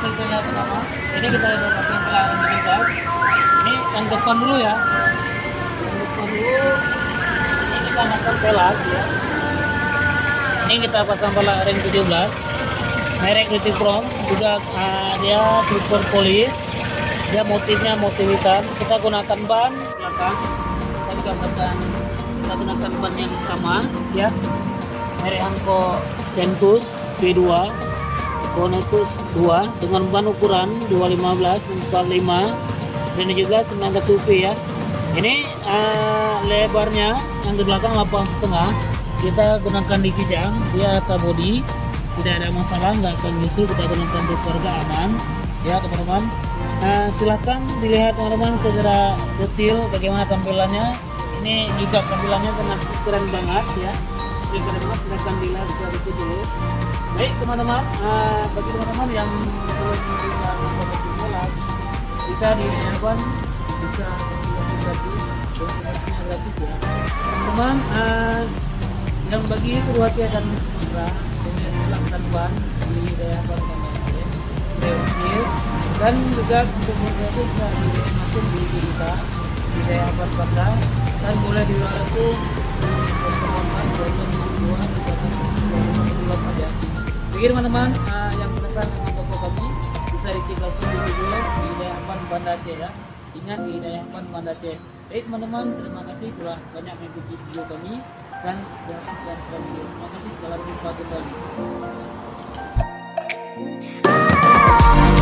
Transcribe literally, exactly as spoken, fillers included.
langsung kita lihat pertama. Ini kita lihat pakai pelan tujuh belas. Ini yang depan dulu ya. Yang depan dulu. Ini kita pasang pelat ya. Ini kita pasang pelat ring tujuh belas. Merek Litichrome juga uh, dia super polish. Dia motifnya motif hitam. Kita gunakan ban belakang. Kita juga gunakan kita gunakan ban yang sama ya. Merek Hankook Ventus B dua. Konetus dua dengan ban ukuran dua lima belas, empat lima dan tujuh belas sembilan satu V ya. Ini uh, lebarnya yang di belakang delapan setengah. Kita gunakan di kijang, dia atas body, tidak ada masalah, nggak akan nyusul. Kita gunakan di keluarga aman ya teman-teman. Nah, silahkan dilihat teman-teman secara detail bagaimana tampilannya. Ini juga tampilannya sangat keren banget ya. Jadi teman-teman silahkan dilihat secara detail dulu. Baik teman-teman, uh, bagi teman-teman yang belum bisa membuat bola, kita di Evan bisa gratis, donasinya gratis ya. Teman-teman, uh, yang bagi seru hati akan murah dengan pelaksanaan ban di daerah Bandar dan juga untuk berarti bisa langsung di kita di daerah Bandar dan boleh di luar itu pertemuan dua dua aja. Bagi teman-teman uh, yang penasaran dengan toko kami bisa dicek langsung di video di daerah Banda Aceh ya. Ingat di daerah Banda Aceh. Baik teman-teman, terima kasih telah banyak mengikuti video kami dan jangan share video. Terima kasih, selamat jumpa kembali.